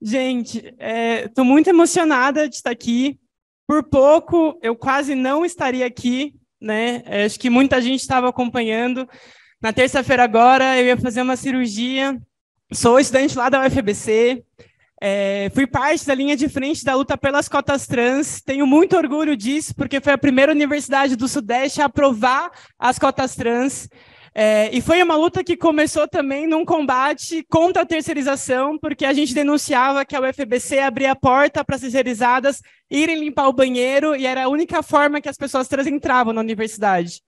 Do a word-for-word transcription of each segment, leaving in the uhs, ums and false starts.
Gente, estou muito emocionada de estar aqui. Por pouco, eu quase não estaria aqui, né? Acho que muita gente estava acompanhando. Na terça-feira agora, eu ia fazer uma cirurgia. Sou estudante lá da U F B C. É, fui parte da linha de frente da luta pelas cotas trans. Tenho muito orgulho disso, porque foi a primeira universidade do Sudeste a aprovar as cotas trans. É, e foi uma luta que começou também num combate contra a terceirização, porque a gente denunciava que a U F B C abria a porta para as terceirizadas irem limpar o banheiro, e era a única forma que as pessoas trans entravam na universidade.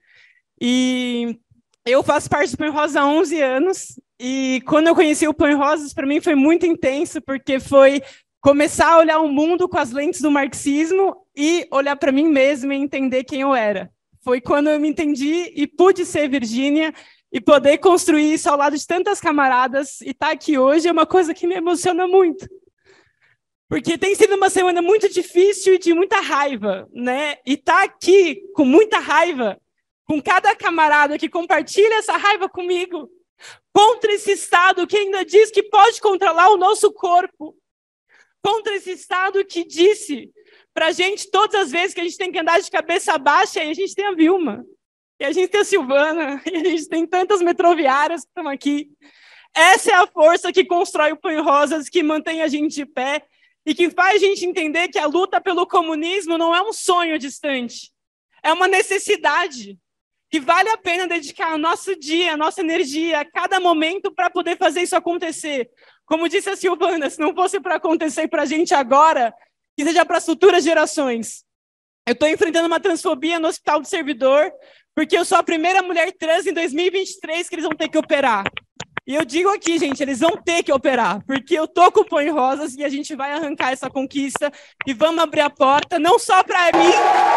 E eu faço parte do Põe Rosa há onze anos, e quando eu conheci o Põe Rosas, para mim foi muito intenso, porque foi começar a olhar o mundo com as lentes do marxismo e olhar para mim mesma e entender quem eu era. Foi quando eu me entendi e pude ser Virgínia e poder construir isso ao lado de tantas camaradas, e estar aqui hoje é uma coisa que me emociona muito. Porque tem sido uma semana muito difícil e de muita raiva, né? E estar aqui com muita raiva, com cada camarada que compartilha essa raiva comigo, contra esse Estado que ainda diz que pode controlar o nosso corpo, contra esse Estado que disse para a gente, todas as vezes que a gente tem que andar de cabeça baixa, e a gente tem a Vilma, e a gente tem a Silvana, e a gente tem tantas metroviárias que estão aqui. Essa é a força que constrói o Põe Rosas, que mantém a gente de pé, e que faz a gente entender que a luta pelo comunismo não é um sonho distante, é uma necessidade, que vale a pena dedicar o nosso dia, a nossa energia, a cada momento para poder fazer isso acontecer. Como disse a Silvana, se não fosse para acontecer para a gente agora, que seja para as futuras gerações. Eu estou enfrentando uma transfobia no Hospital do Servidor, porque eu sou a primeira mulher trans em dois mil e vinte e três que eles vão ter que operar. E eu digo aqui, gente, eles vão ter que operar, porque eu tô com o Põe Rosas e a gente vai arrancar essa conquista e vamos abrir a porta, não só para mim,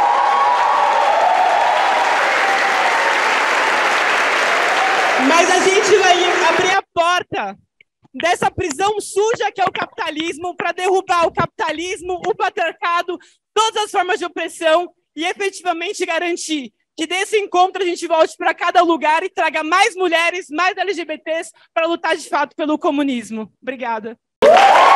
mas a gente vai abrir a porta dessa prisão suja que é o capitalismo, para derrubar o capitalismo, o patriarcado, todas as formas de opressão, e efetivamente garantir que desse encontro a gente volte para cada lugar e traga mais mulheres, mais L G B Ts para lutar de fato pelo comunismo. Obrigada.